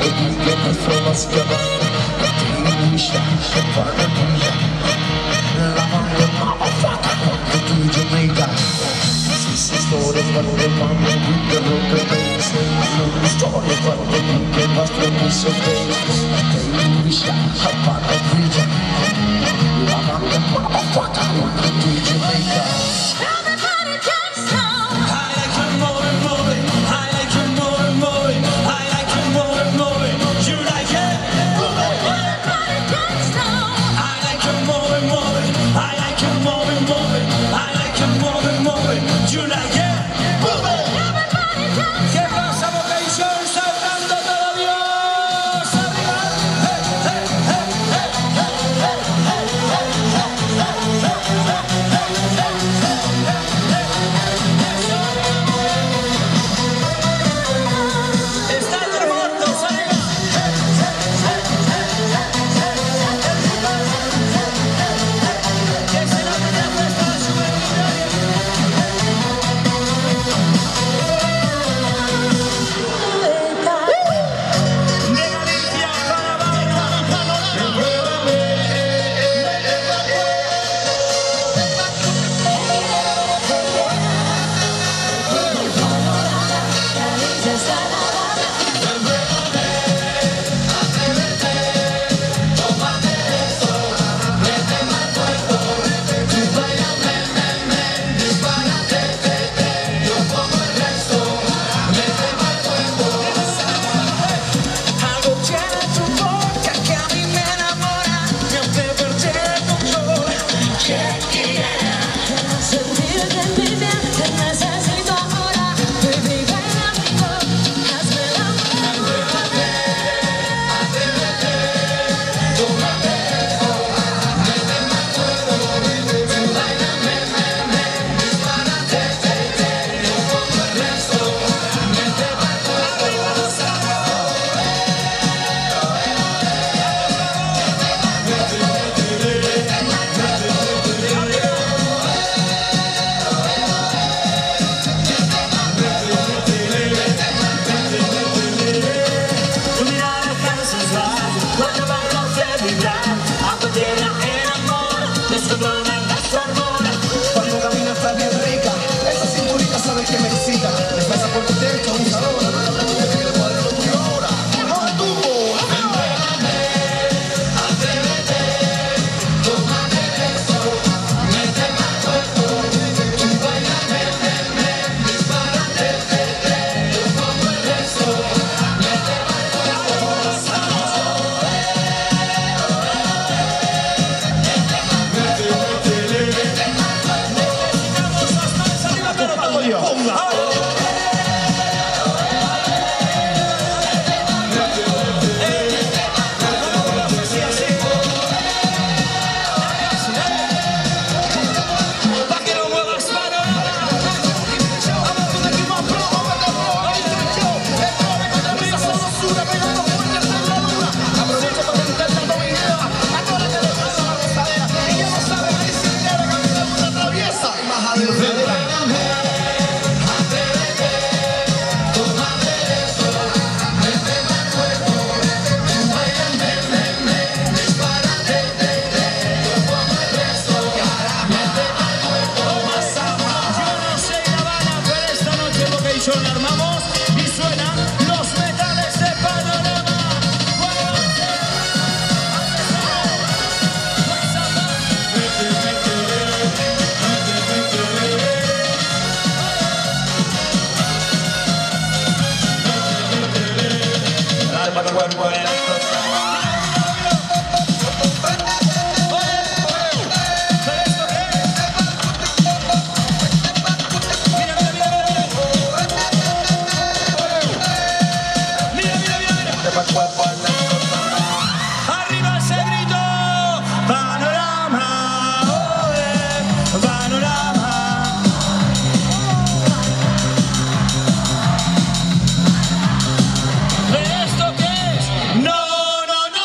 ¿Esto qué es? No, no, no.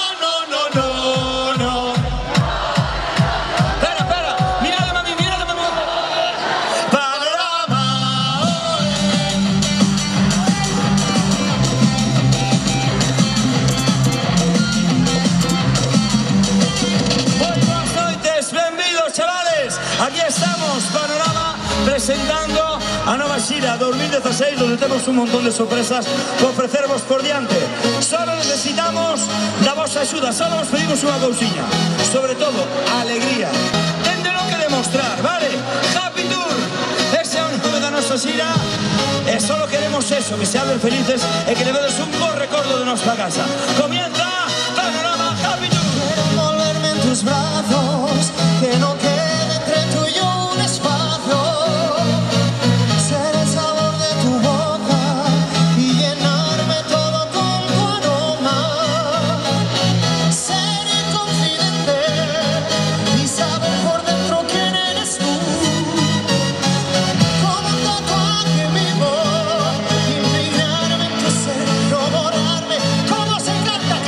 a 2016, donde tenemos un montón de sorpresas que ofrecervos por diante. Solo necesitamos da vosa axuda, solo nos pedimos unha cousiña, sobre todo, alegría. Téndelo que demostrar, vale? Happy Tour, ese é o nome da nosa xira, e solo queremos eso, que seades felices e que levedes un bo recordo de nosa casa. Comienza Panorama Happy Tour. Quiero envolverme en tus brazos, que no quede entre tú y yo un espacio. Ser el sabor de tu boca y llenarme todo con tu aroma. Ser el confidente y saber por dentro quién eres tú. Como un tatuaje vivo, impregnarme en tu ser, no borrarme. Como se encanta.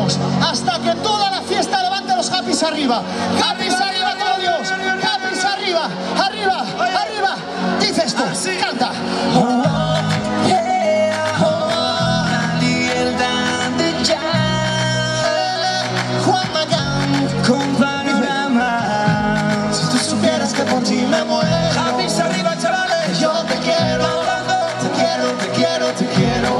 todos, hasta que toda la fiesta levante los happys arriba. Happys arriba todos, happys arriba, arriba, arriba. Dice esto, canta. Con panoramas. Si tú supieras que por ti me muero. Happys arriba, chavales. Yo te quiero, te quiero, te quiero, te quiero.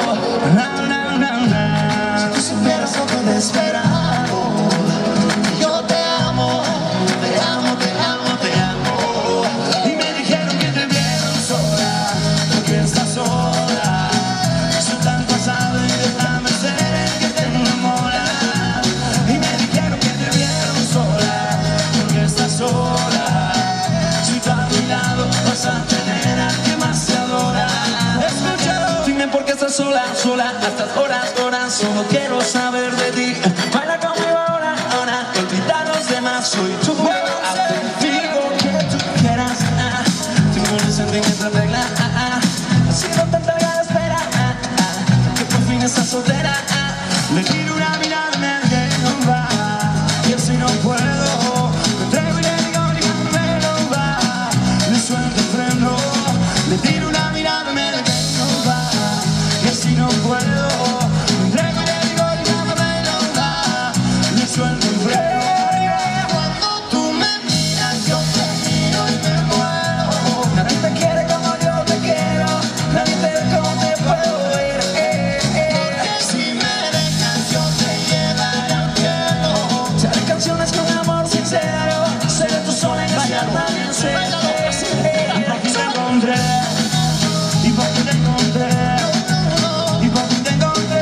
Si tú supieras lo que te he esperado. Yo te amo, te amo, te amo, te amo. Y me dijeron que te vieron sola, porque estás sola. Soy tan pasado y déjame ser el que te enamora. Y me dijeron que te vieron sola, porque estás sola. Si tú a mi lado vas a tener al que más te adora. Escúchalo. Dime por qué estás sola, sola, a estas horas, horas. Solo quiero saber de ti. Baila conmigo ahora, ahora. Olvida a los demás, soy tu juego. Digo que tú quieras. Tengo un sentimiento en regla. Ha sido tanta la espera. Que por fin estás soltera. Le tiro una mirada, me dejo va. Y así no puedo. Me entrego y le digo, dígame, no va. Le suelto el freno. Le tiro una mirada, me dejo va. Y así no puedo. Me entrego y le digo, dígame, no va. Le suelto el freno. Cuando tú me miras, yo te miro y me muero. Nadie te quiere como yo te quiero. Nadie te ve como te puedo ver. Porque si me dejas, yo te llevaré al cielo. Te haré canciones con amor sincero. Seré tu sol en ese amanecer. Y por fin te encontré. Y por fin te encontré. Y por fin te encontré.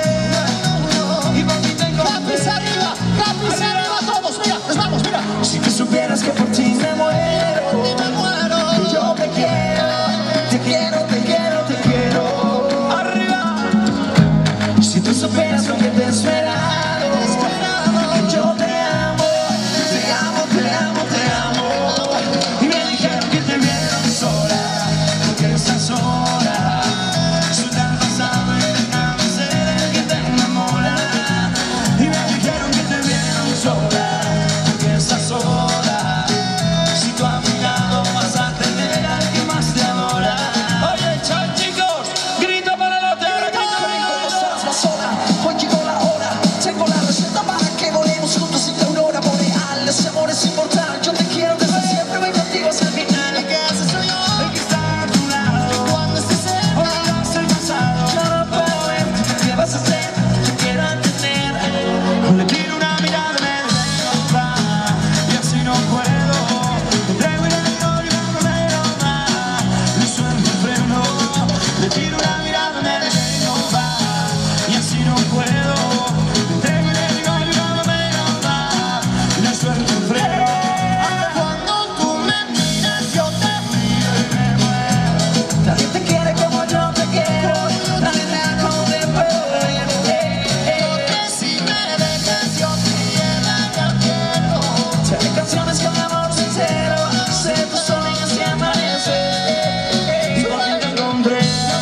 Y por fin te encontré. Happys arriba todos, mira, nos vamos, mira. Si tú supieras que por ti me muero. Y me muero. Que yo te quiero. Te quiero, te quiero, te quiero. Arriba. Si tú supieras lo que te he esperado. Que yo te amo. Te amo, te amo, te amo. Y me dijeron que te vieron sola, porque estás sola. Soy tan pasado y déjame ser el que te enamora. Y me dijeron que te vieron sola, porque estás sola. Si tú a mi lado vas a tener al que más te adora. Oye, chao chicos, grito para el hotel, ahora grito para el Estás más sola, hoy llegó la hora. Tengo la receta para que volemos juntos sin la aurora boreal. Ese amor es inmortal, yo te quiero desde siempre, voy contigo hasta el final. ¿Y qué haces soy yo? el que está a tu lado. Cuando estés cerca. Olvidas el pasado. Yo no puedo ver qué vas a hacer, te quiero entender. Le tiro una mirada, me dejo va. Y así no puedo. Me entrego y le digo, dígame, no va. Le suelto el freno. Le tiro una mirada, me dejo va. Y así no puedo. Me entrego y le digo, dígame, no va. Le suelto el freno. Cuando tú me miras, yo te miro y me muero. Nadie te quiere como yo te quiero. Nadie te da como te puedo ver. Porque si me dejas, yo te llevaré al cielo. Te haré canciones con amor sincero. Seré tu sol en ese amanecer. Y por fin te encontré.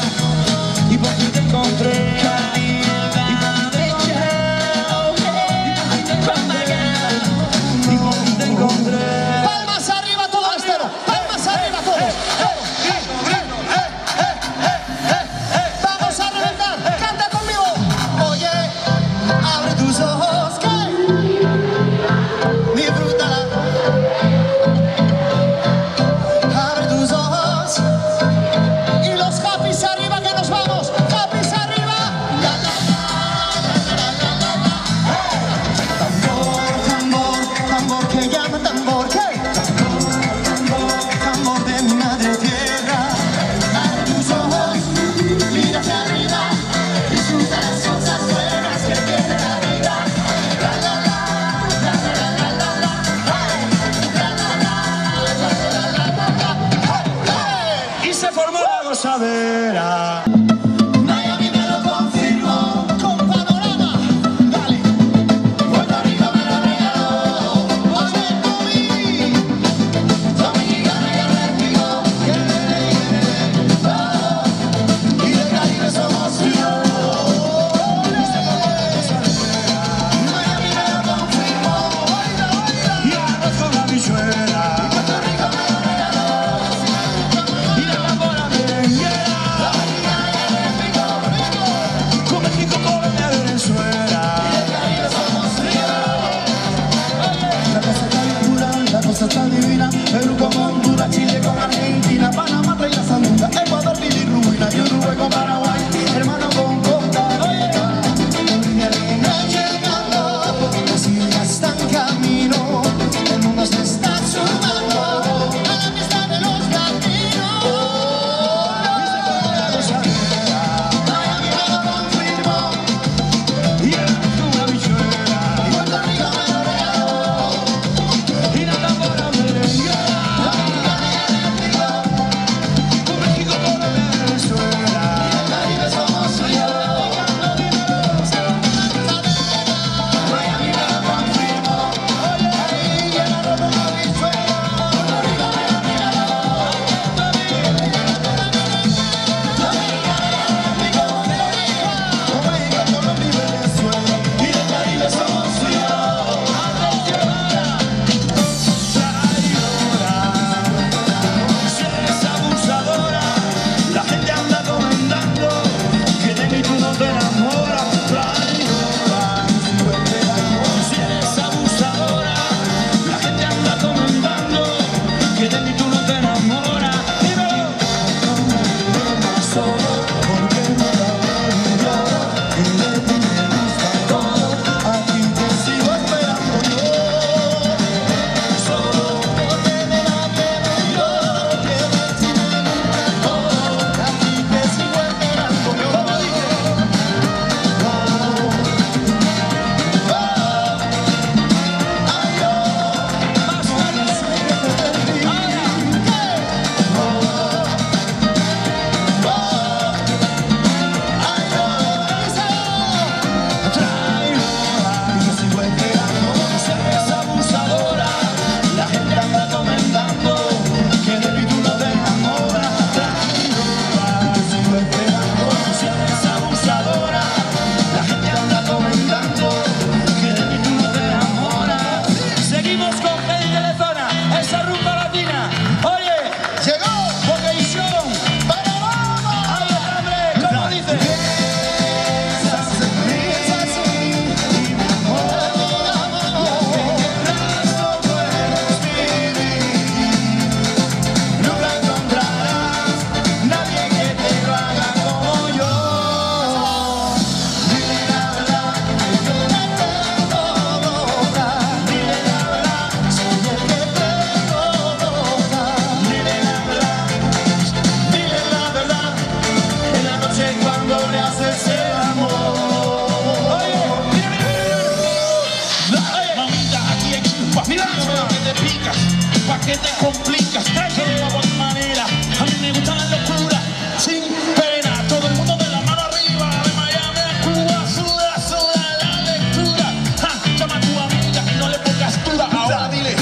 Y por fin te encontré. Y por fin te encontré. Y por fin te encontré. Palmas arriba todo el estero. Palmas arriba todos. Vamos a reventar. Canta conmigo. Oye, abre tus ojos. ¿Qué? Disfrútala. Abre tus ojos. Y los happys arriba que nos vamos. Happys arriba. Tambor, tambor, tambor que llama tambor. ¿Qué? Tambor de mi madre tierra. Abre tus ojos, mira hacia arriba. Disfruta las cosas buenas que tiene la vida. La la la, la la la la la. Hey, la la la, la la la la la. Hey. Y se formó la gozadera. Miami me lo confirmó con panorama. Dale. Puerto Rico me lo regaló. Oye, Dominicana ya me explicó que y del Caribe somos yo. le picas? ¿Pa' qué te complicas? Todo a buena manera. A mí me gusta la locura, sin pena. Todo el mundo de la mano arriba, de Miami a Cuba. Suda, suda la lectura. Llama a tu amiga y no le pongas duda. Ahora dile.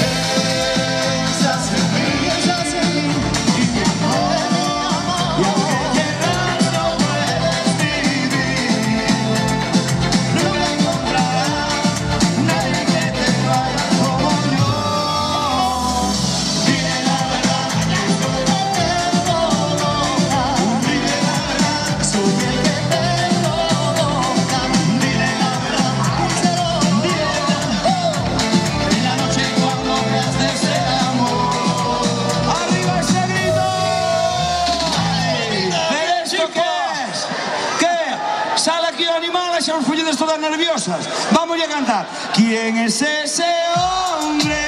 Todas nerviosas. Vamos a cantar. ¿Quién es ese hombre?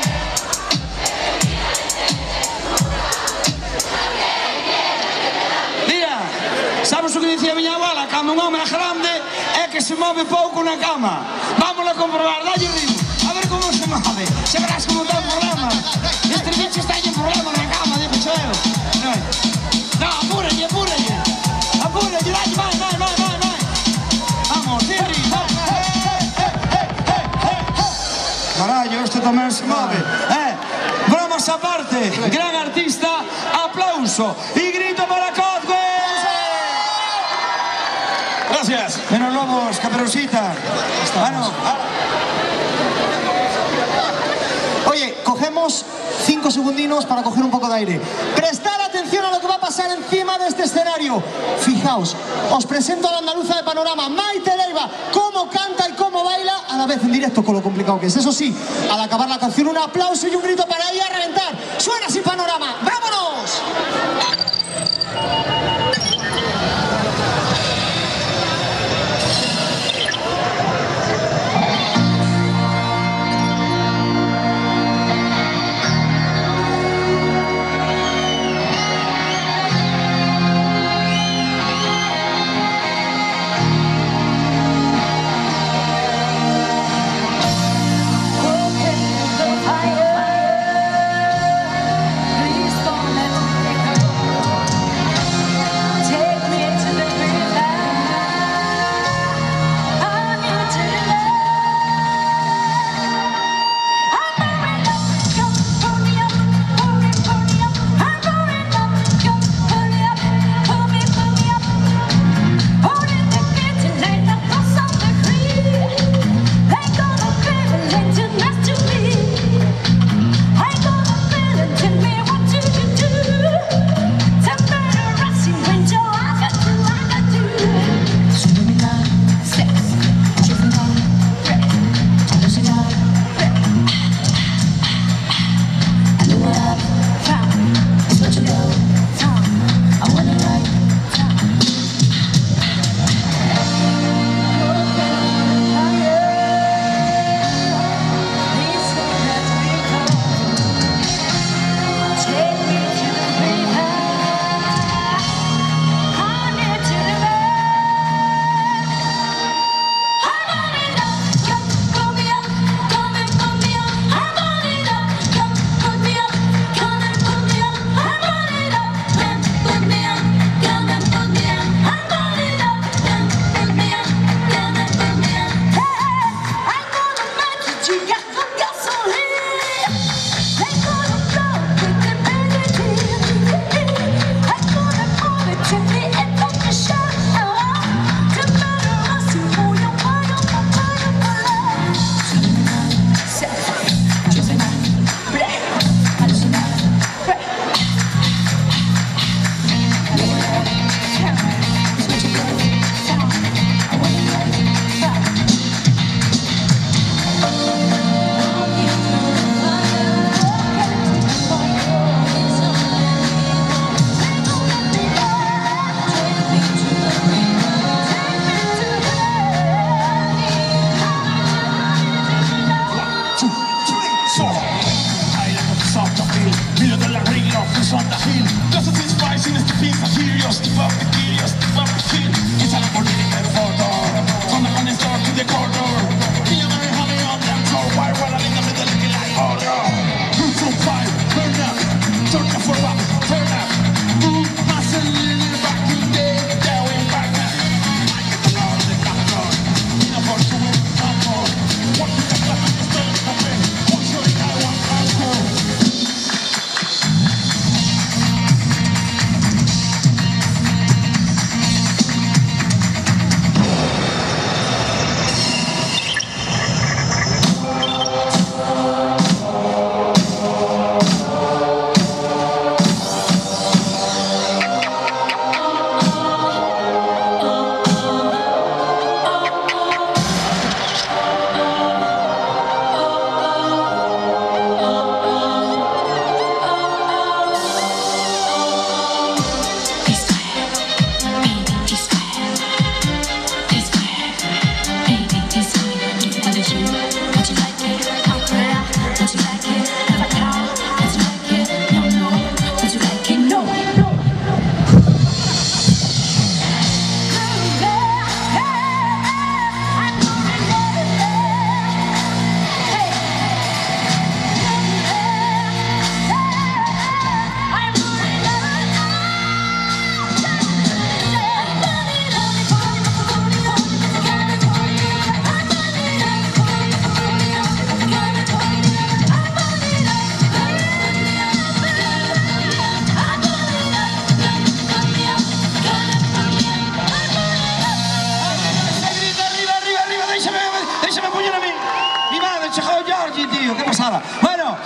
Mira, sabes o que dicía a miña abuela? Cando un home é grande é que se move pouco na cama. Vámonos a comprobar, dalle ritmo. A ver como se move. Se verás como ten problemas. Este bicho está en problemas na cama, dixo eu. No, apúrelle, apúrelle. Apúrelle, dalle, vai. Carallo, este tamén se move. Bromas aparte, gran artista, aplauso y grito para Codwe. Gracias. Menos lobos, Caperucita. Bueno. Oye, cogemos 5 segundinos para coger un poco de aire. Prestar atención a lo que va a pasar encima de este escenario. Fijaos, os presento a la andaluza de Panorama, Maite Leiva, cómo canta y cómo baila a la vez en directo, con lo complicado que es. Eso sí, al acabar la canción un aplauso y un grito para ella a reventar. Suena así Panorama, ¡vámonos! Please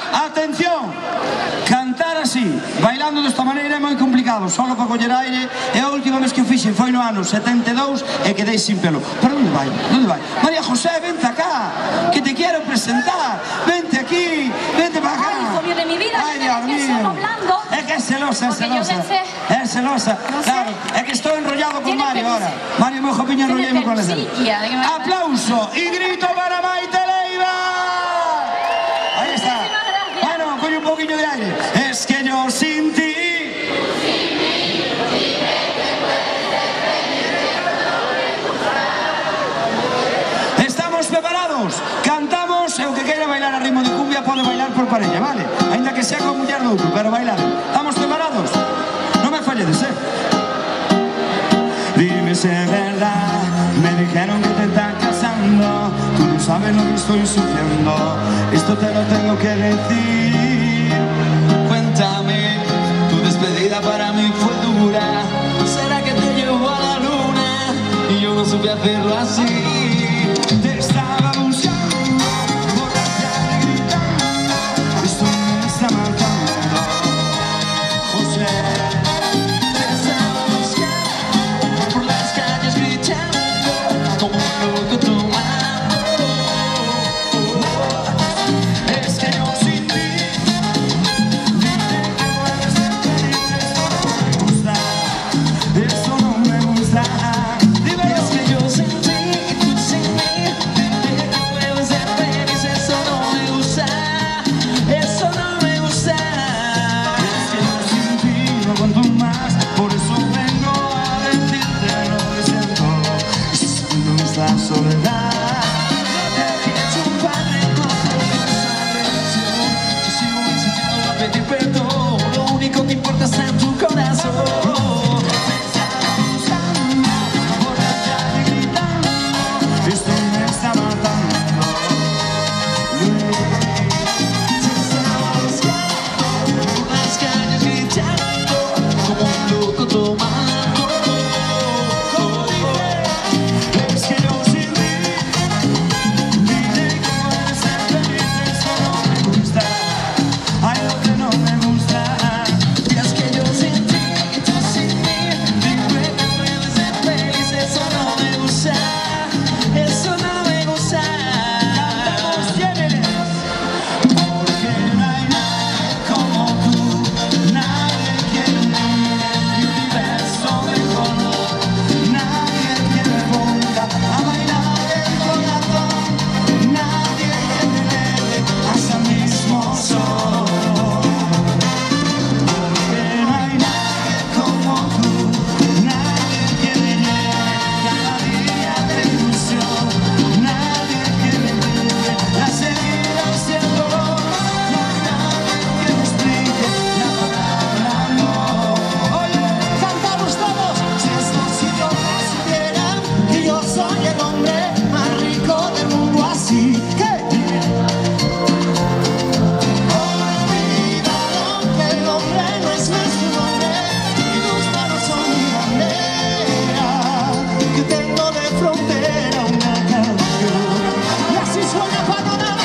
Atención, cantar así, bailando desta maneira é moi complicado, solo para coller aire, e a última vez que o fixen foi no ano 72 e quedei sin pelo. Pero onde vai? Onde vai? María José, vente acá, que te quero presentar, vente aquí, vente para acá. Ay, hijo mío de mi vida, Ay, Dios mío. solo hablando. É que é celosa, é Porque yo celosa. pensé- É celosa, No sé. claro, é que estou enrollado con Tiene Mario pelusa. ahora. Mario me jopiña Tiene enrollemos con ese. pelusilla, ¿de qué me hablas? Aplauso y grito para Maite Leiva. Ahí está. Muchísimas gracias. Bueno, coño un poquillo de aire. Es que yo sin ti. ¿Estamos preparados? Cantamos e o que queira bailar a ritmo de cumbia pode bailar por parella, vale? Ainda que sea con muller do outro, pero bailar. ¿Estamos preparados? Non me falledes, Dime si es verdad, me dijeron que te estás casando. Tú no sabes lo que estoy sufriendo, esto te lo tengo que decir. Cuéntame, tu despedida para mí fue dura. ¿Será que te llevó a la luna y yo no supe hacerlo así? Te estaba buscando, borracha y gritando, esto me está matando, José. Te estaba buscando por las calles gritando, como un loco tomando. Es que yo sin ti, dime que puedes ser feliz, esto no me gusta, dímelo. Es que yo sin ti y tú sin mí, dime que puedes ser feliz, eso no me gusta, eso no me gusta. Es que yo sin ti no aguanto más, por eso vengo a decirte lo que siento, siento esta soledad. No te he hecho un padre, no puedo esa relación, yo sigo insistiendo a pedir perdón, lo único que importa está en tu corazón. Me estaba buscando, borracha y gritando, esto me está matando. Te estaba buscando por las calles gritando, como un loco tomando. Es que yo sin ti, dime que puedes ser feliz, eso no me gusta, hay lo que no me gusta. Y es que yo sin ti y tú sin mí, dime que puedes ser feliz, eso no me gusta, eso no me gusta. Cantamos, ¿quién eres? Porque no hay nadie como tú, nadie que me mi universo de color, nadie que me ponga a bailar el corazón, nadie que me eleve hasta el mismo sol. Porque no hay nadie como tú, nadie que me llene cada día de ilusión, nadie que me brinde las heridas y el dolor, no hay nadie que me explique la palabra amor. Oye, Cantamos todos. Si estos idiotas supieran que yo soy el hombre más rico del mundo así. ¿Qué? Olvidaron que el hombre no es más que un hombre y tus manos son mi bandera. Que tengo de frontera una canción y así suena Panorama.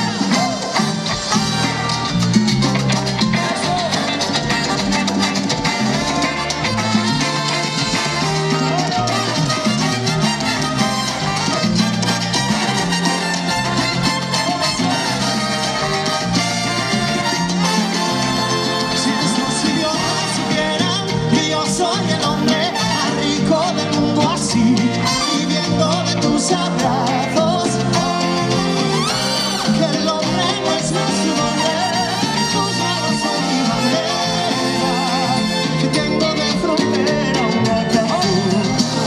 Si estos idiotas supieran que yo soy el hombre más rico del mundo así, viviendo de tus abrazos, que el hombre no es más que un hombre, tus manos son mi bandera, que tengo de frontera una canción.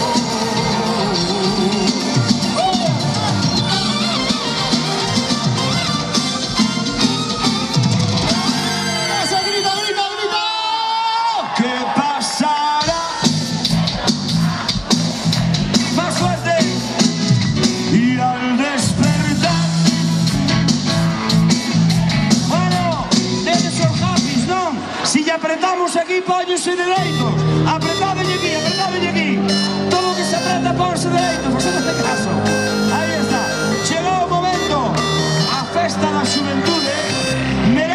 ¡Eso, grita, grita, grita! ¿qué pasará? Más fuerte. Y al despertar, bueno, debes ser happy, ¿no? Si ya apretamos aquí, póñense dereitos. Apretadle aquí. Todo lo que se apreta, pónse dereitos, por ser este caso. Ahí está. Chegou o momento, a festa da xuventude, merece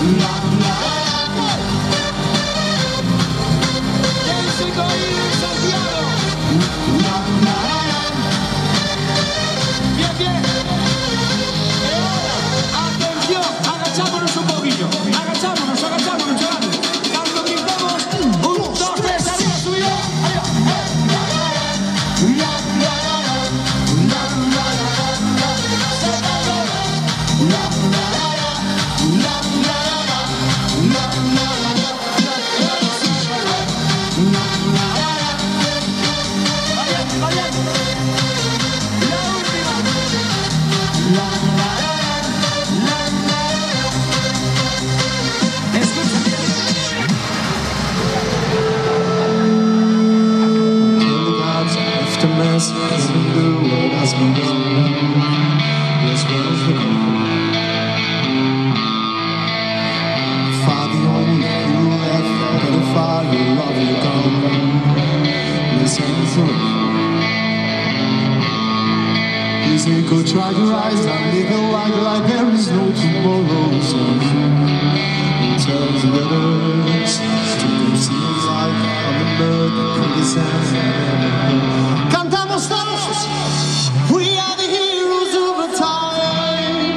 Go try your eyes and live a life like there is no tomorrow. So tell the others to go see a life on the bird that pretty sounds. Cantamos todos. We are the heroes of a time.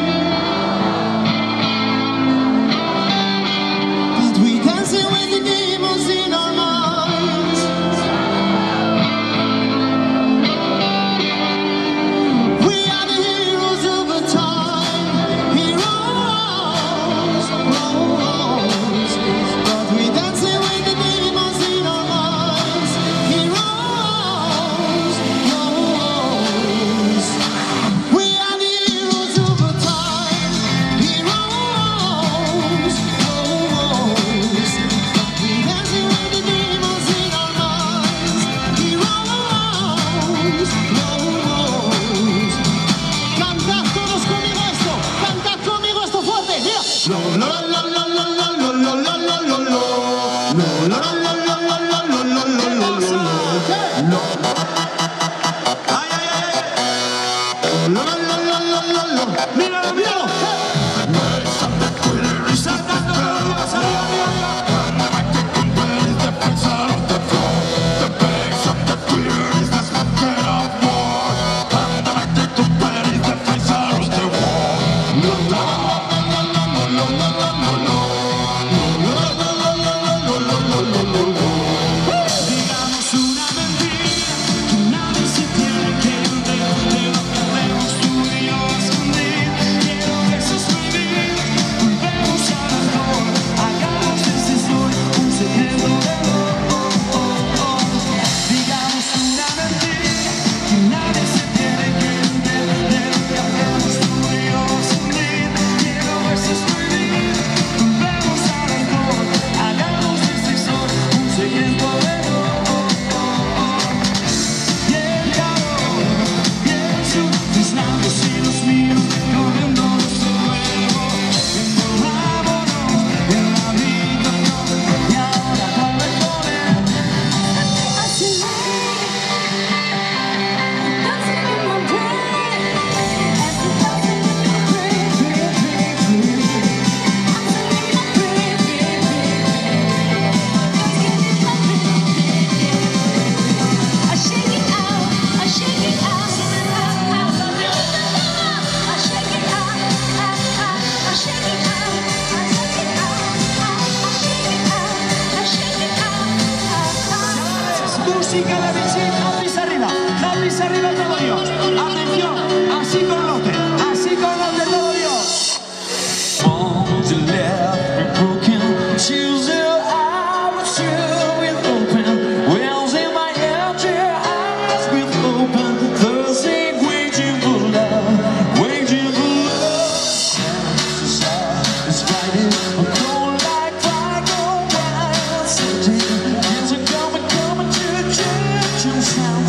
But we dancing with the demons in our minds. Arriba todo Dios. Atención, así con lote todo Dios. Bones you left me broken, choose your eyes with open, wells in my empty eyes with open, thirsty, waiting for love, waiting for love. It's fighting, I'm cold like fire, wild, sitting, years are coming to church and sound.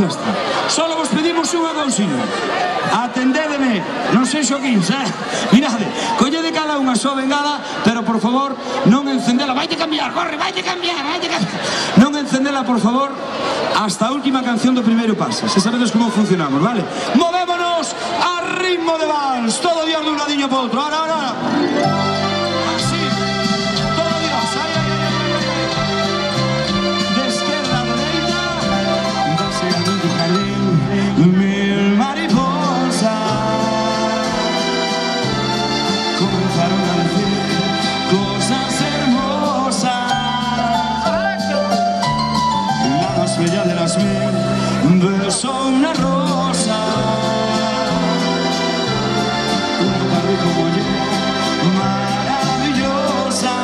festa. Solo vos pedimos unha cousiña. Atendédeme, non sei xoquins, Mirade, collede cada unha só bengala, pero por favor, non encendela. Vaite cambiar, corre, vaite cambiar. Non encendela, por favor, hasta a última canción do primeiro pase. Se sabedes como funcionamos, vale? Movémonos a ritmo de vals. Todo Dios de un ladiño para outro. Ahora. Así. Todo Dios. Ay. De esquerda a derecha. Dase a mi jardín mil mariposas. Comenzaron a decir cosas hermosas. La más bella de las mil besó una rosa. Como yo, maravillosa.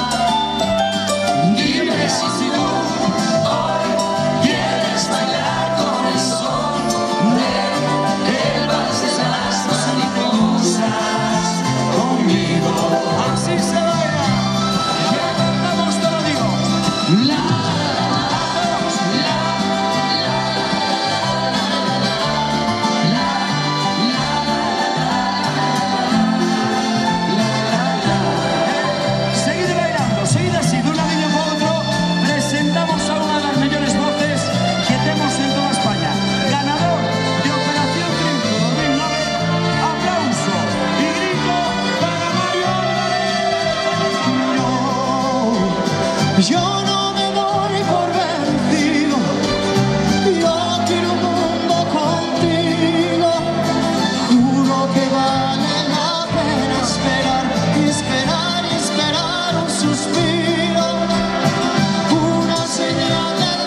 Dime si tú hoy quieres bailar con el son del vals de las mariposas conmigo. Así se baila, que cantamos, te lo digo. Yo no me doy por vencido, yo quiero un mundo contigo. Juro que vale la pena esperar y esperar un suspiro, una señal del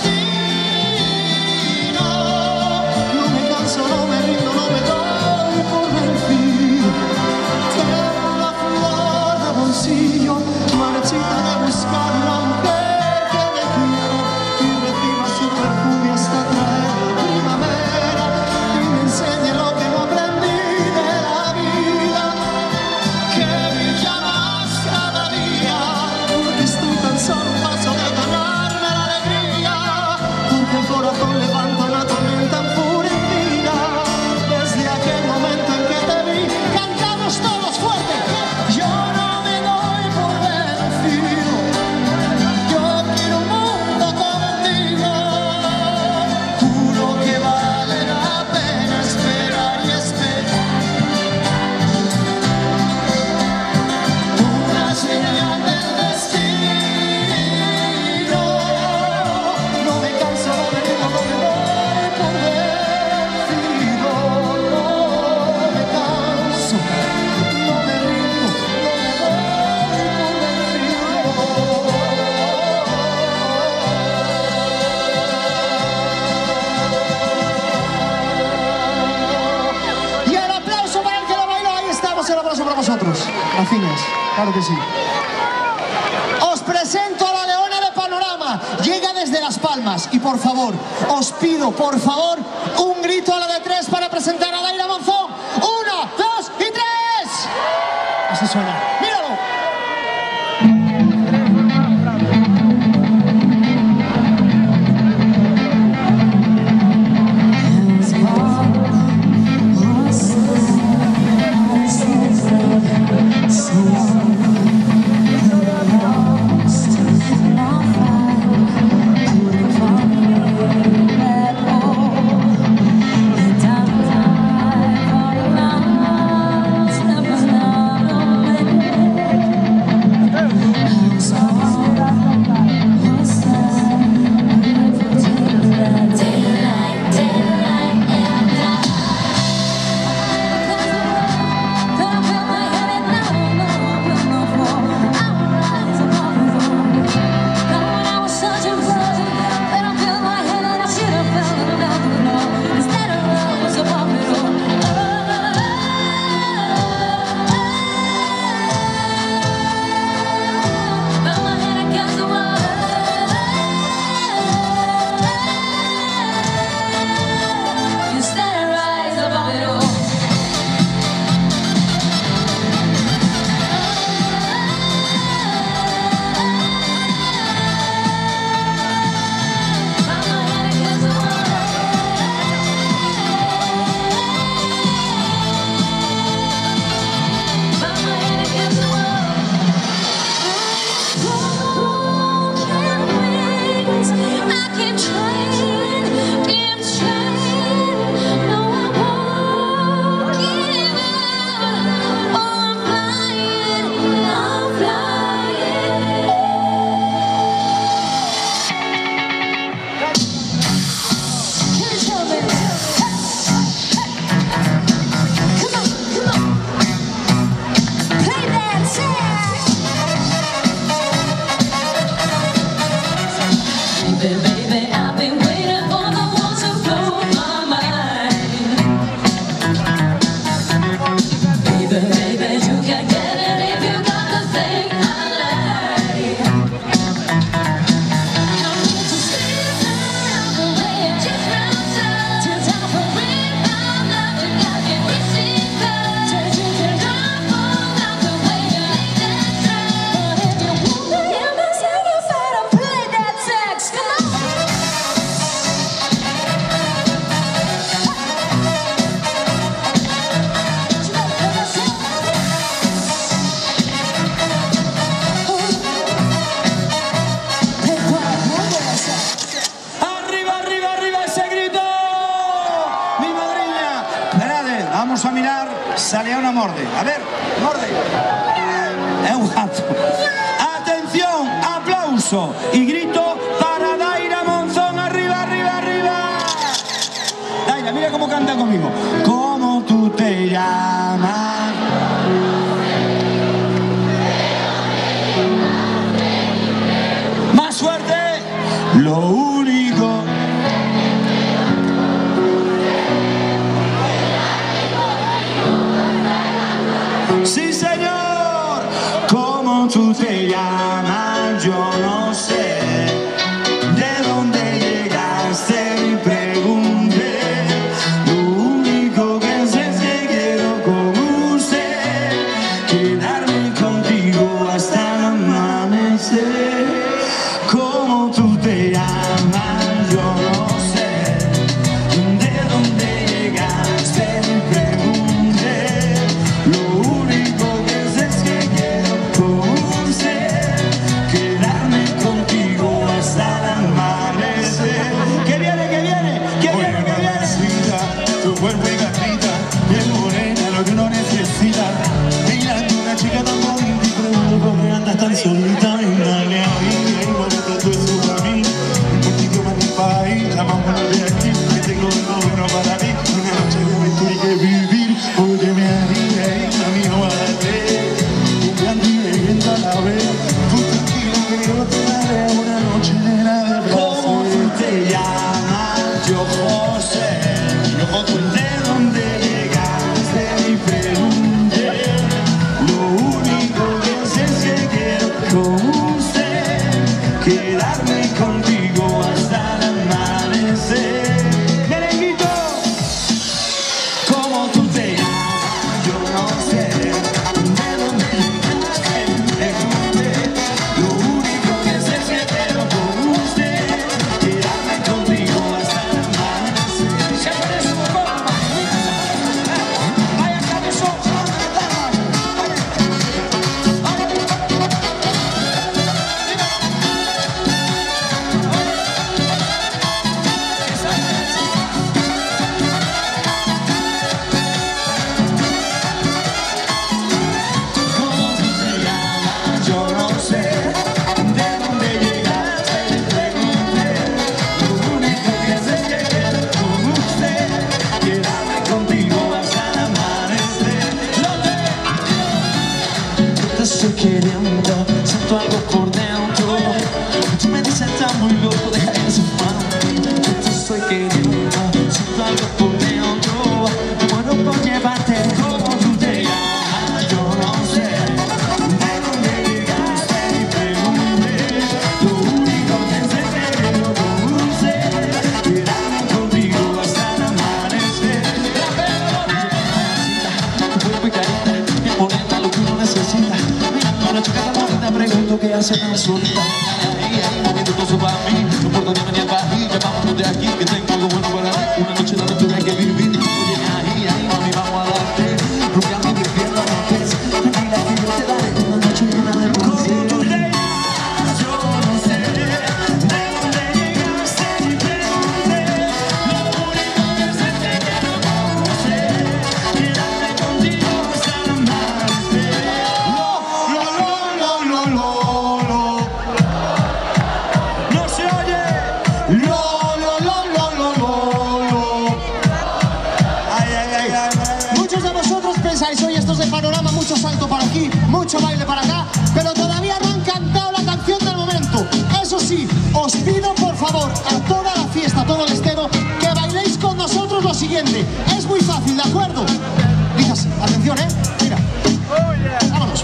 destino. No me canso, no me rindo, no me doy por vencido. Tengo la flor de bolsillo, marchita de buscar una mujer que me quiera y reciba su perfume hasta traer la primavera y me enseñe lo que no aprendí de la vida, que brilla más cada día, porque estoy tan solo un paso de ganarme la alegría, porque el corazón levanta una tormenta enfurecida desde aquel momento en que te vi. Cantamos todos fuerte. Yo no me doy por vencido, yo quiero un mundo contigo. Juro que vale la pena esperar y esperar una señal del destino. No me canso, no me rindo, no me doy por vencido. No me canso, no me rindo, no me doy por vencido. Y el aplauso para el que lo bailó. Ahí estamos, el aplauso para vosotros. Gracias, claro que sí. Os presento a la Leona de Panorama. Llega desde Las Palmas. Y por favor, os pido, por favor, un grito a la de tres para presentar a Daira Monzón. 1, 2 y 3. Así suena. ¡Míralo! Down vamos a mirar se a leona morde. A ver, morde. É un gato. Atención, aplauso y grito para Daira Monzón. Arriba, arriba, arriba. Daira, mira cómo canta conmigo. ¿Cómo tú te llamas? Más fuerte. Lo único. Sí, señor. ¿Cómo tú te llamas? Yo no sé. ¿De dónde llegaste? Y pregunté. Lo único que sé es que quiero con usted quedarme contigo hasta el amanecer. ¿Cómo tú te llamas? Yo no sé. ¿De dónde llegaste? Y pregunté. Lo único que sé es que quiero con usted quedarme contigo hasta el amanecer. ¡Que viene, que viene! ¡Que viene, que viene! Tu cuerpo y gatita, bien morena, lo que uno necesita. Mirando una chica tan bonita y pregunto por qué andas tan solita. Dale ahí, bonito tú eso para mí. Un poquito más de país, la vámonos de aquí. Que tengo algo bueno para mí. Una noche de aventura y que vivir. Óyeme ahí, mami, no va a darle. Un gran viento a la vez. Tú tranquila que yo te daré una noche llena de ¿Cómo placer. tú te llamas? Yo José. ¿De dónde llegaste? Y pregunté. Lo único que sé es que quiero con usted quedarme contigo hasta el amanecer. ¡Merenguito! ¿Cómo tú te llamas? Yo no sé. ¿De dónde llegaste? Y pregunté. Lo único que sé es que quiero con usted quedarme contigo hasta el amanecer. Se parece un poco más. Vaya cabezón, se va a reventar, ¿Cómo tú te llamas? Yo no sé. ¿De dónde llegaste? Y pregunté. Lo único que sé es que quiero con usted quedarme contigo hasta el amanecer. Te estoy queriendo, siento algo por dentro. Tú me dices estás muy loco, deja ese fan. Te estoy queriendo, siento algo por dentro. Muero por llevarte. ¿Cómo tú te llamas? Yo no sé. ¿De dónde llegaste? Y pregunté. Lo único que sé es que quiero con usted quedarme contigo hasta el amanecer. Tu cuerpo y carita, bien bonita, lo que uno necesita. Mirando a una chica tan bonita, pregunto qué hace tan solita. Ahí, moviendo todo para mí. No importa ni venir para aquí, ya vámonos de aquí, que tengo algo bueno para mí. Una noche de aventura hay que vivir. Oye, ahí, mami, vamos a darte. Rubiando mi pierna, no ves. Tranquila que yo te daré una noche llena de ¿Cómo placer. tú te llamas? Yo no sé. ¿De dónde llegaste? Y pregunté. Lo único que sé es que quiero con usted quedarme contigo hasta el amanecer. No se oye. Ay, ay, ay, ay, ay. Muchos de vosotros pensáis, oye, estos de Panorama, mucho salto para aquí, mucho baile para acá, pero todavía no han cantado la canción del momento. Eso sí, os pido por favor a toda la fiesta, a todo el estero, que bailéis con nosotros lo siguiente. Es muy fácil, ¿de acuerdo? Dice así, atención, mira. Vámonos.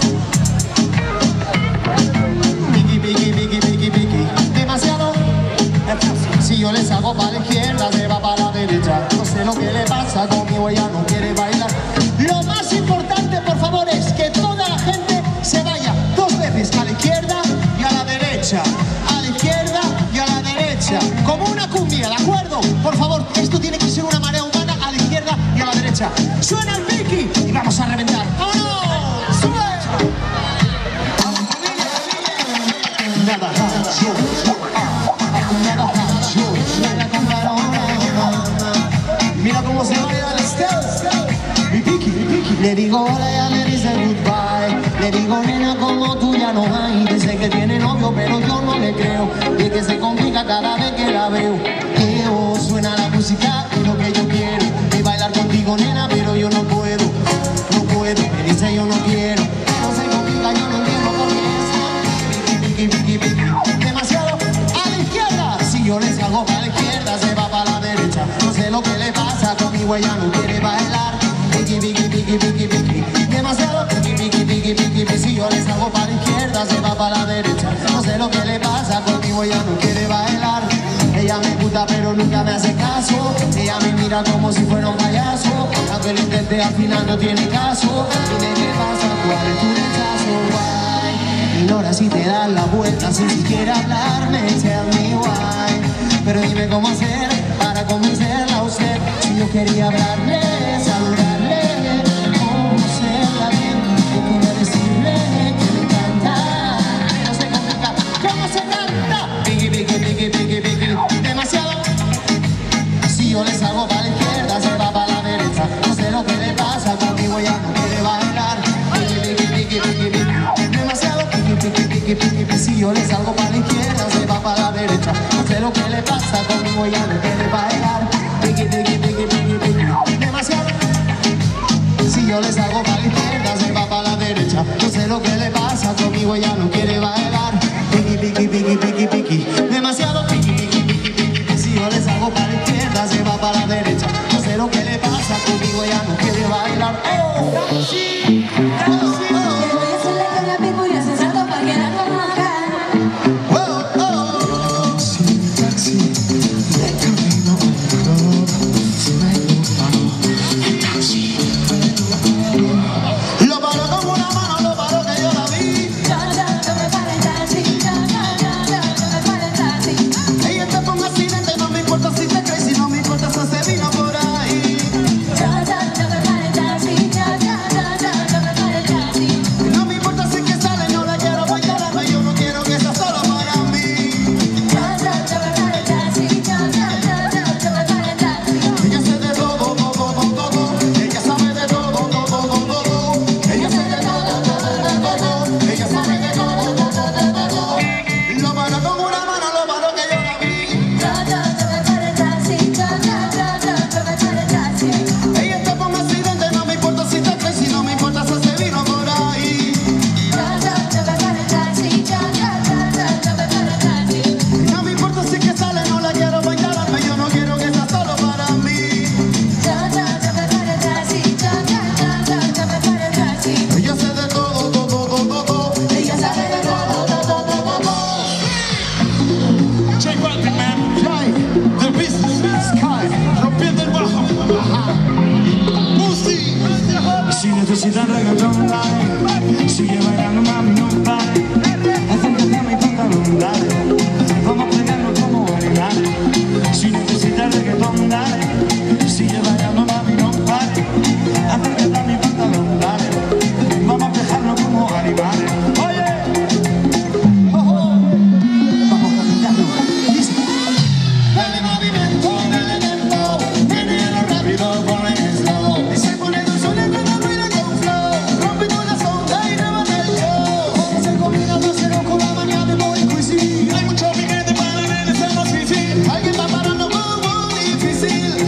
Biggie, biggie, biggie, biggie, biggie. Demasiado. Si yo les hago para la izquierda, se va para la derecha. No sé lo que le pasa, conmigo ella no quiere bailar. Lo más importante, por favor, es que toda la gente se vaya 2 veces a la izquierda y a la derecha. A la izquierda y a la derecha. Como una cumbia, ¿de acuerdo? Por favor, esto tiene que ser una marea humana a la izquierda y a la derecha. Suena el Vicky y vamos a reventar. ¡Vámonos! ¡Sube! Mira cómo se baila el step. Le digo hola, ella me dice goodbye. Le digo nena, como tú ya no hay. Dice que tiene novio, pero yo no le creo. Y que se complica cada vez que la veo. Suena la música y lo que yo quiero es bailar contigo, nena, pero yo no puedo. No puedo, me dice yo no quiero. No se complica, yo no entiendo por qué está demasiado a la izquierda. Si yo le salgo para la izquierda, se va para la derecha. No sé lo que le pasa, conmigo ella no quiere bailar. Demasiado si yo le salgo para la izquierda, se va para la derecha. No sé lo que le pasa, conmigo ella no quiere bailar. Ella me gusta pero nunca me hace caso. Ella me mira como si fuera un payaso. Aunque lo intenté al final no tiene caso. Dime qué pasa, cuál es tu rechazo, why. Ignora si te das la vuelta sin siquiera hablarme, tell me why. Pero dime cómo hacer para convencerla a usted. Si yo quería hablarle, saludarle, conocerla bien, yo quería decirle que me encanta. No se complica, ¿cómo se canta? Demasiado. Si yo le salgo para la izquierda, se va para la derecha. No sé lo que le pasa, conmigo ya no quiere bailar. Demasiado. Si yo le salgo para la izquierda, se va para la derecha. No sé lo que le pasa, conmigo ya no quiere bailar. Demasiado. Si yo le salgo para la izquierda, se va para la derecha. No sé lo que le pasa, conmigo ya no quiere bailar. Demasiado. Si yo le salgo para la izquierda, se va para la derecha. No sé lo que le pasa, conmigo ya no quiere bailar. necesitan reggaetón, dale. Sigue bailando, mami, no pare. Acércate a mi pantalón, dale. Vamos a pegarnos como animales. Si necesitas reggaetón, dale. Sigue bailando, mami, no pare. Acércate a mi pantalón, dale. Vamos a dejarnos como animales. Oye, vamos a cantarlo. Dice, dale movimiento, dale tempo. Viene lo rápido, ponle slow. Y se pone dulce, hay mucho piquete para en ese más difícil. Alguien va parando muy difícil.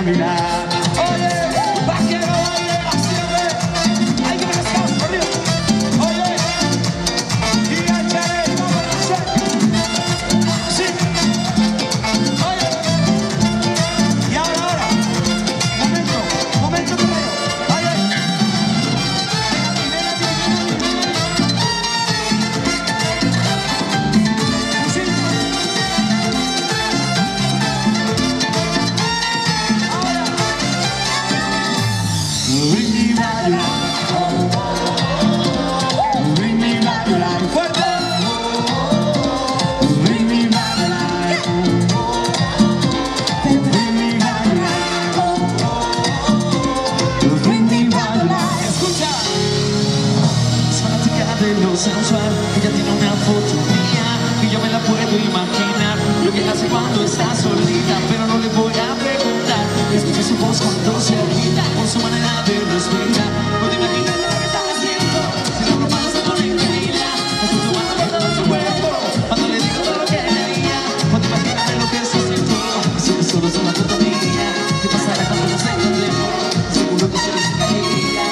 mirar. Oye, vaquero, baile, así lo ve. Hay que pasar por arriba. Oye, y echaré, vamos a hacer. Sí. Oye. Y ahora. Momento, primero. Oye. Sensual, ella tiene una foto mía y yo me la puedo imaginar lo que hace cuando está solita, pero no le voy a preguntar. Escucha su voz cuando se agita, con su manera de respirar. Puedo imaginar lo que está haciendo, si la broma se pone increíble, con su mano por todo su cuerpo, cuando le digo todo lo que le haría. Puedo imaginar lo que se siente, si que solo es una foto mía, que pasará cuando nos encontremos, seguro que se les caería.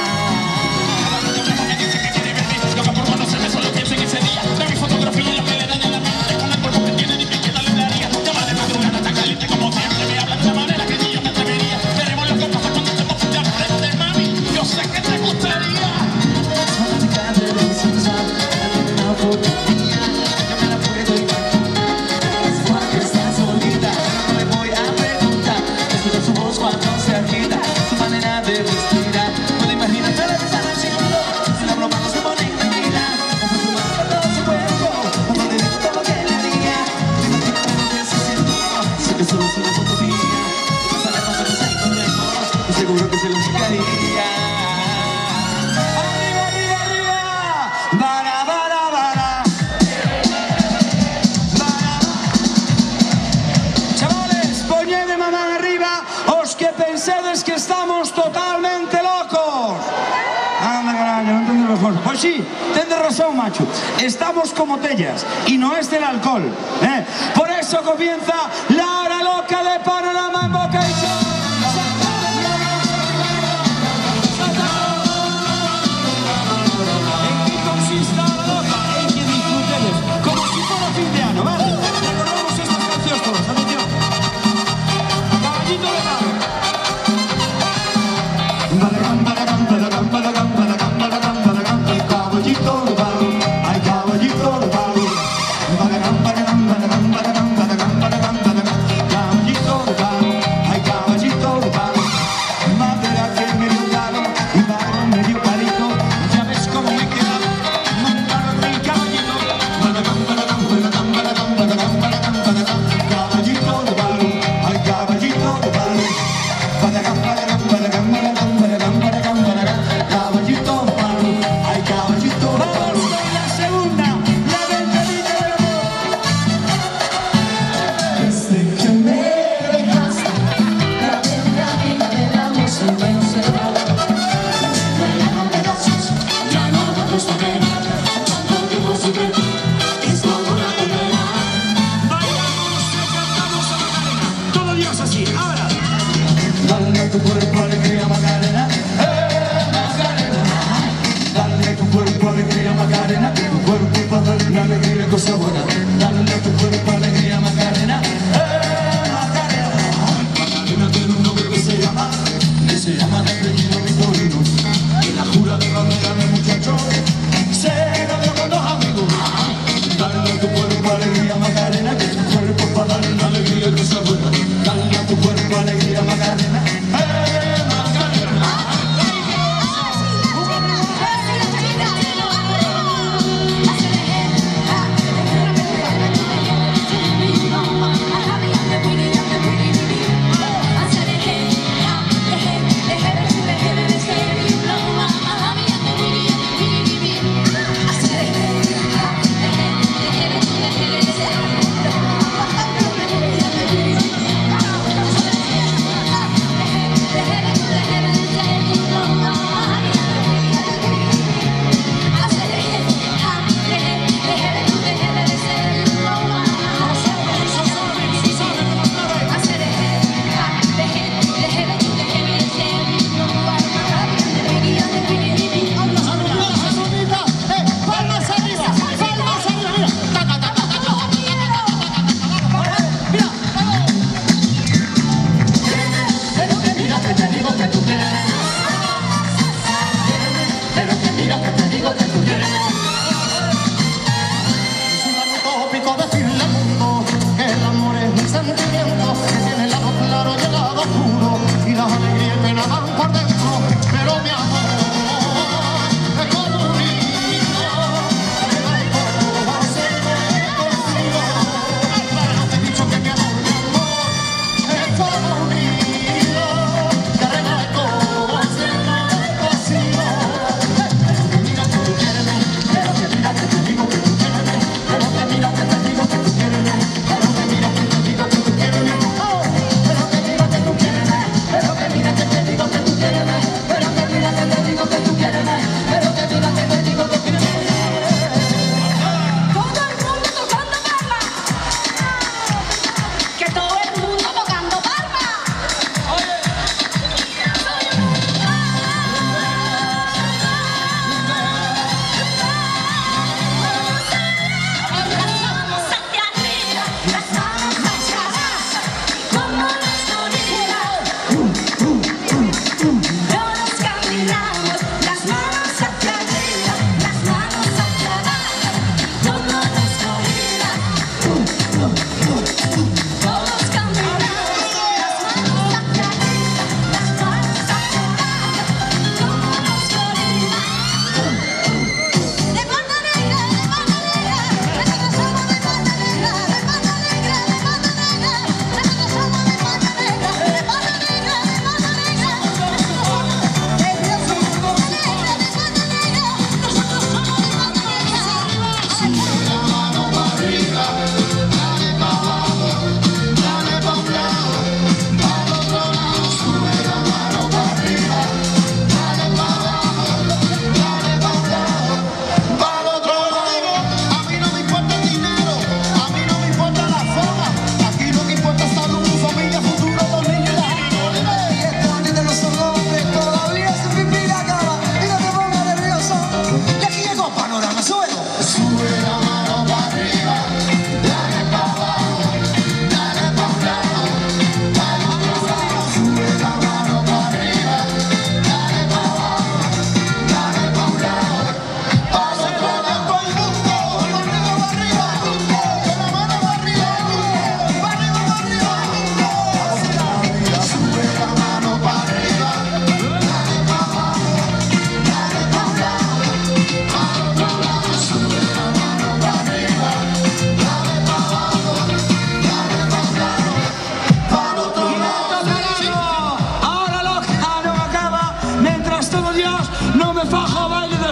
Seguro que se lo fijaría. Arriba, arriba, arriba. Bara, bara, bara. Bara. Chavales, poñed de mamá arriba os que pensedes que estamos totalmente locos. Anda, carajo, no entendés mejor. Pues sí, tienes razón, macho. Estamos como tellas y no es del alcohol. Por eso comienza la hora loca de Panorama en Boca y Show. Como si fuera fin de año, ¿vale? Recordamos estas canciones todas, atención. Caballito de Palo. Caballito de palo, ay caballito de palo. Caballito de palo, ay caballito de palo. Madera que me dio caro y palo me dio palito. Ya ves cómo me queda montado en el caballito. Caballito de palo, ay caballito de palo. Caballito de palo, ay caballito de Vamos palo. con la segunda, la ventanilla del amor. Desde que me dejaste, la ventanilla del amor se me cerró. Ya no me das eso, ya no me gusta ver. Tanto tiempo sin ver, es como una condena. Bailamos y cantamos a Macarena. Todo Dios así, ahora. Dale a tu cuerpo alegría Macarena, Macarena. Dale a tu cuerpo alegría Macarena, que tu cuerpo para darle una alegría y cosa buena. Dale a tu cuerpo alegría Macarena, Macarena. Macarena tiene un nombre que se llama Apellido Vitorino. Y la jura de bandera mi muchacho se ganó con dos amigos. Dale a tu cuerpo alegría Macarena, que tu cuerpo para darle una alegría y cosa buena. Dale a tu cuerpo alegría Macarena, Macarena.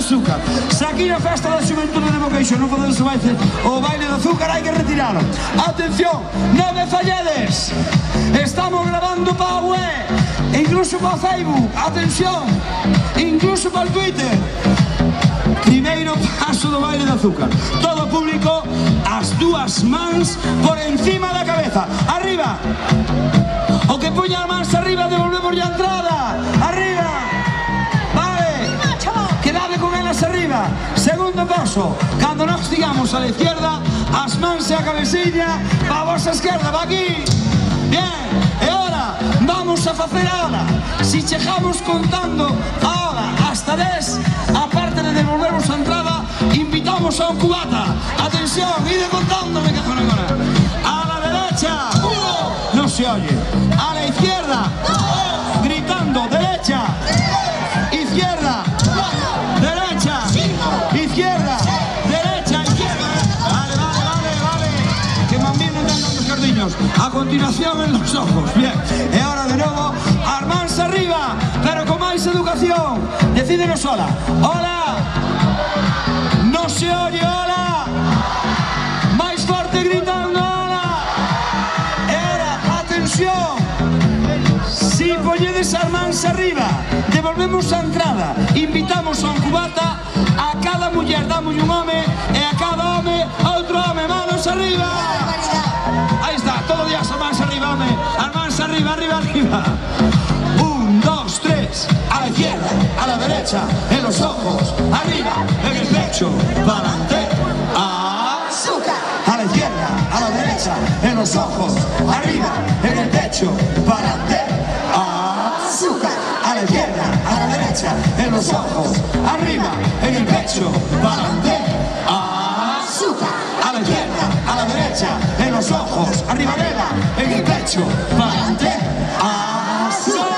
azúcar. Se aquí na festa da xuventude de Boqueixo non podemos o baile de azúcar, hai que retiralo. Atención, non me falledes. Estamos grabando para a web, incluso para Facebook. Atención, incluso para o Twitter. Primeiro paso do baile de azúcar. Todo público, as dúas mans por encima da cabeza. Arriba. O que puña as mans arriba, devolvemos a entrada. Arriba. Vale. Quedade con elas arriba. Segundo paso. Cando nos digamos a la izquierda, as mans e a cabeciña para a vosa esquerda. Va aquí. Bien. E ahora vamos a facer ahora. Si chegamos contando ahora hasta 10, aparte de devolvernos a entrada, invitamos a un cubata. Atención, ide contando, me cago en agora. A la derecha, no se oye. A la izquierda, gritando, derecha, izquierda, derecha, izquierda, derecha, izquierda. Vale, vale, vale, vale. Que más bien no tengan los cardiños. A continuación en los ojos. Bien, y ahora de nuevo, armarse arriba, pero con máis educación. Decídenos hola. Hola. No se oye, hola. Máis forte gritando, hola. E ahora, atención. Si poñedes as mans arriba, devolvemos a entrada. Invitamos a un cubata. A cada muller damos un home e a cada home outro home. Manos arriba. Aí está, todo día as mans arriba, home. As mans arriba, arriba, arriba. 1, 2, 3. A la izquierda, a la derecha, en los ojos, arriba, en el pecho, para adelante. Azúcar. A la izquierda, a la derecha, en los ojos, arriba, en el pecho, para adelante. Azúcar. A la izquierda, a la derecha, en los ojos, arriba, en el pecho, para adelante. Azúcar. A la izquierda, a la derecha, en los ojos, arriba, en el pecho, para adelante. Azúcar.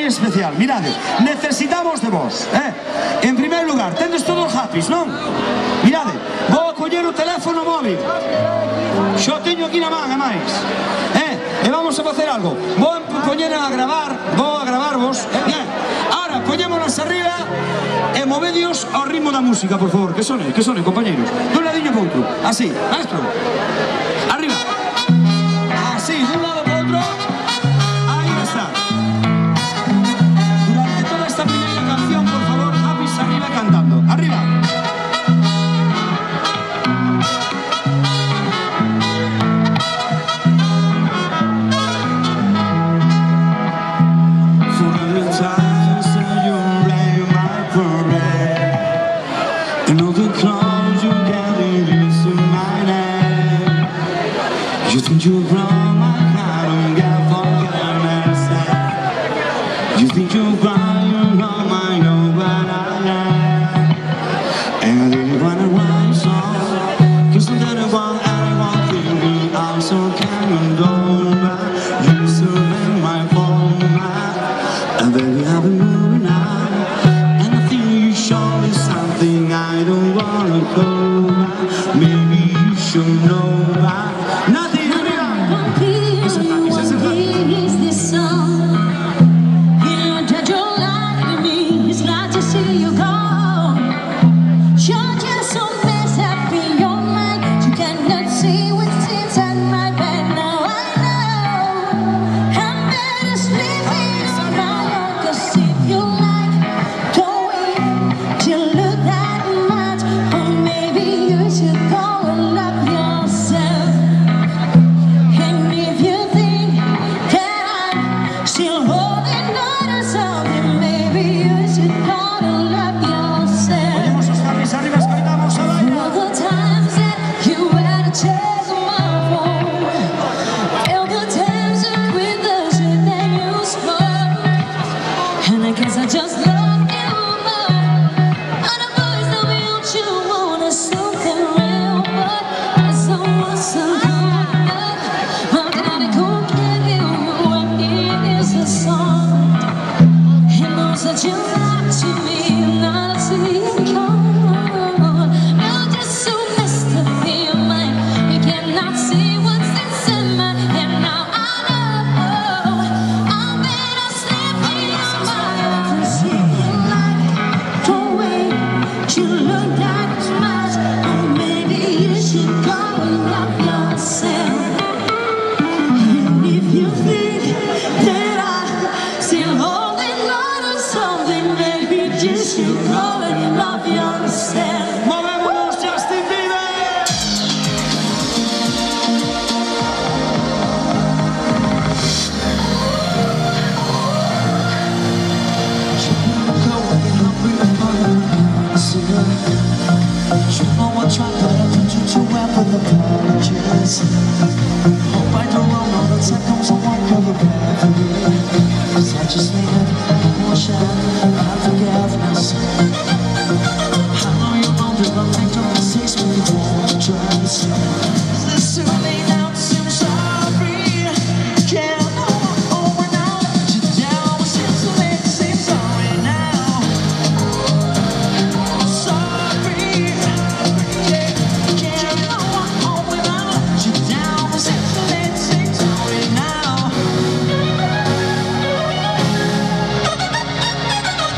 moi especial. Mirade, necesitamos de vos, En primeiro lugar, tendes todos happys, non? Mirade, vou a coller o teléfono móvil. Xo teño aquí na man, e máis. E vamos a facer algo. Vou a poñer a gravar, vou a gravarvos. Ahora, poñémonos arriba e movedios ao ritmo da música, por favor. Que sone, compañeros. Dun ladiño para outro. Así, maestro. Arriba. Así, dun lado para outro. Aí está. Durante toda esta primeira canción, por favor, happys arriba cantando. Arriba. You think you're wrong, my God, I'm gonna forgiveness. You think you're wrong, you're wrong, I know what I am. And I really wanna write a song, cause I'm the one anyone thinking I'm so kind of over. You survey my phone, and baby I've been moving on. And I think you show me something I don't wanna go by. Maybe you should know by nothing. Is this song? You know that you're lying to me. It's not to see you go. You're just so messed up in your mind. You cannot see what's inside my bed. Now I know I'm better sleeping on my own. Cause if you like, don't wait till look that much. Or maybe you should go and love yourself. And if you think that I'm still holding on to something, maybe you should go and love yourself. Ponemos os happys arriba, escoitamos a baila. All the times that you had to check my phone, all the times that with the shit that you spoke, and I guess I just love you more. And the boys tell me don't you want something real, but I don't want something else. I'm gonna go get you when it is a song. He knows that you lie to me, not to you. You're just so messed up in your mind. You cannot see what's inside my head. Now I know I'm better sleeping on my own. If you like, don't wait till look that much. Or maybe you should go and love yourself. And if you think that I'm still holding on to something, maybe you should go and love yourself. Movémonos, Justin Bieber. You know I tried, but I put you to well with apologies. Hope I don't wrong all the time comes I won't go back for you. Cause I just needed more shot of forgiveness. I know you know that I think the mistakes we won't trust. It's too late now to say I'm sorry. Yeah, I'm over now. Let you down. It's too late to say I'm sorry now. Sorry. Yeah, I'm over now. Let you down. It's too late to say sorry now.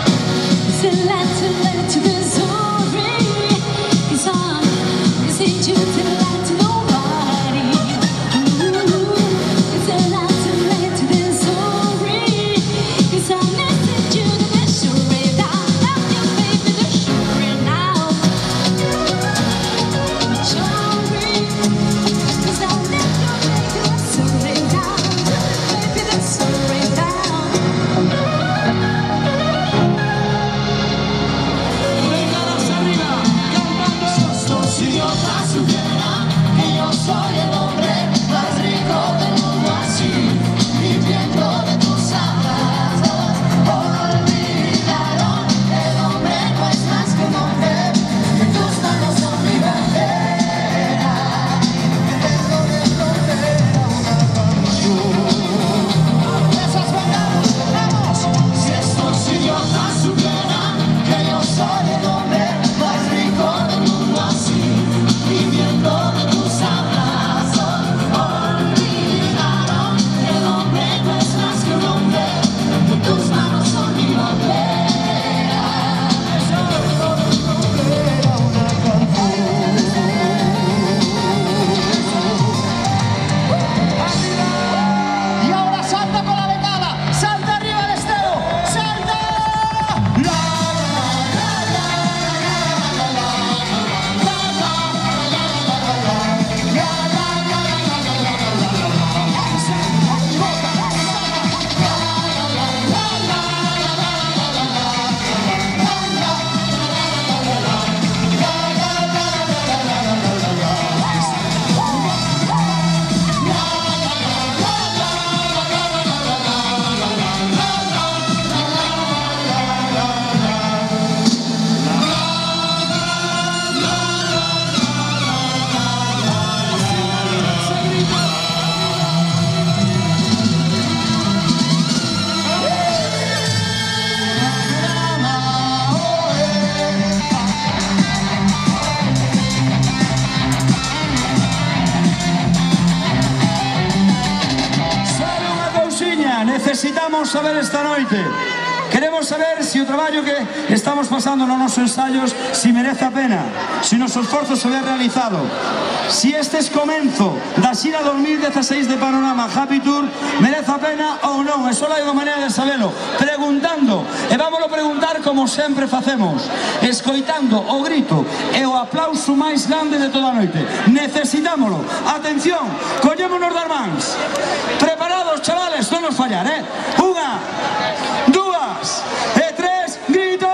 necesitamos saber esta noite. Queremos saber se o traballo que estamos pasando nos nosos ensaios se merece a pena, se o noso esforzo se ve realizado, se este comenzo da xira 2016 de Panorama Happy Tour merece a pena ou non. E só hai unha maneira de sabelo, preguntando, e vámoslo preguntar como sempre facemos, escoitando o grito e o aplauso máis grande de toda a noite. Necesitámoslo. Atención, collémonos das mans. Preparados, chavales, non nos fallar, Unha, dúas e tres, grito!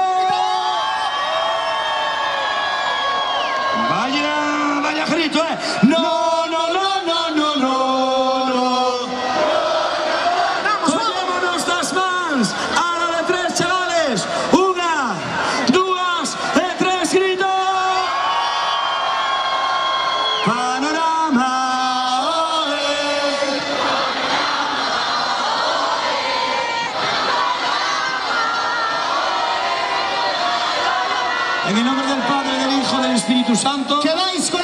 Vaya grito, No, no, no, no, no, no, no. Collémonos das mans. A la de tres, chavales. Unha, dúas e tres, grito! Panorama, En el nombre del Padre, del Hijo, del Espíritu Santo. Que vais con